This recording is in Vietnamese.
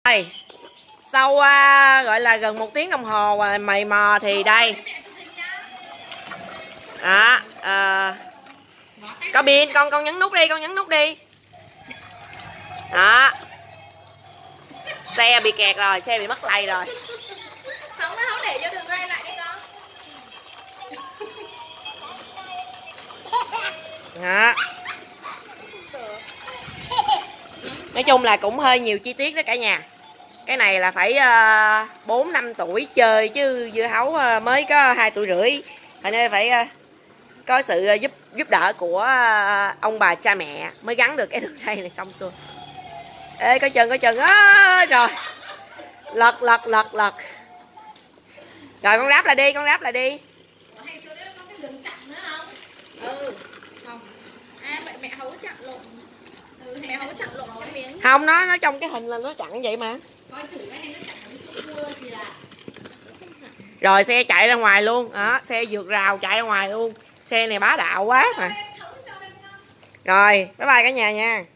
Rồi, sau gọi là gần 1 tiếng đồng hồ mày mò thì đây. Đó, có pin, con nhấn nút đi, con nhấn nút đi. Đó. Xe bị kẹt rồi, xe bị mất lay rồi. Không để cho đường ray lại đi con. Đó. Nói chung là cũng hơi nhiều chi tiết đó cả nhà. Cái này là phải 4-5 tuổi chơi chứ dưa hấu mới có 2 tuổi rưỡi. Thành nên phải có sự giúp đỡ của ông bà cha mẹ mới gắn được cái đường ray này xong xuôi. Ê coi chừng rồi. Lật. Rồi con ráp lại đi, Mẹ hấu chặn lộn. Mẹ hấu chặn lộn cái miếng. Không, nó trong cái hình là nó chặn vậy mà. Coi thử cái này nó chặn cái chỗ cua gì là. Rồi xe chạy ra ngoài luôn. Đó, xe vượt rào chạy ra ngoài luôn. Xe này bá đạo quá mà. Rồi, bye bye cả nhà nha.